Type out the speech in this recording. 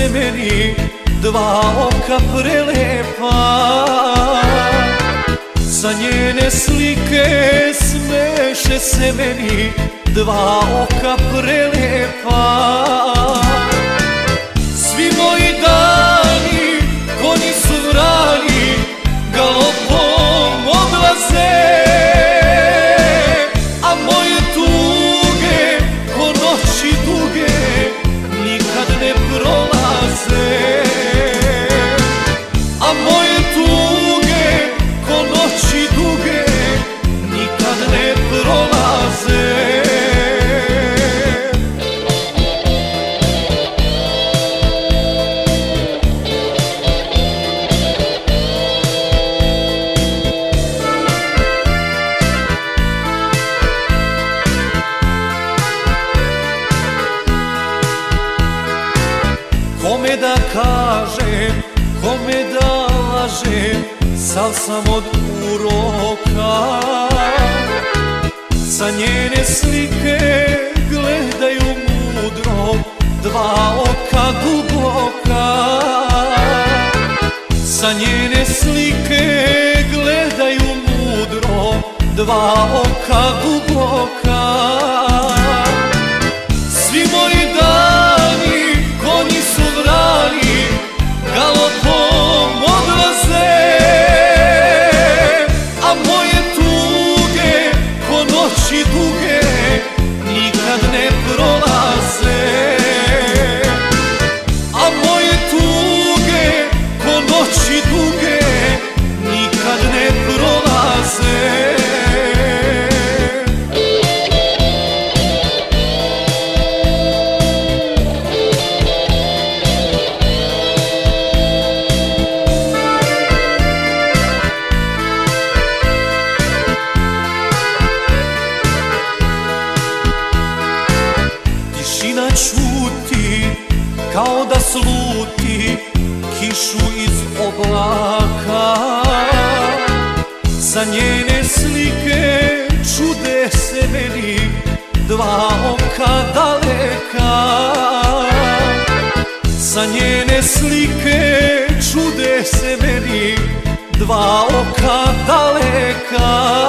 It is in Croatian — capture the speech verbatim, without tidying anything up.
se meni dva oka prelepa. Sa njene slike smeše se meni dva oka prelepa. Svi moji dani, konji su vrani, galopom odlaze, a moje tuge, ko noći duge, nikad ne prolaze. A moje tuge, ko noći duge, nikad ne prolaze. Kome da kažem, kome da lažem, sav sam od uroka. Sa njene slike gledaju mudro dva oka duboka. Sa njene slike gledaju mudro dva oka duboka. Svi moji dani, konji su vrani, galopom odlaze, a moje tuge, ko noći duge, nikad ne prolaze. A moje tuge, ko noći duge, nikad ne prolaze. Tišina čuti, kao da sluti kišu iz oblaka. Sa njene slike čude se meni dva oka daleka. Sa njene slike čude se meni dva oka daleka.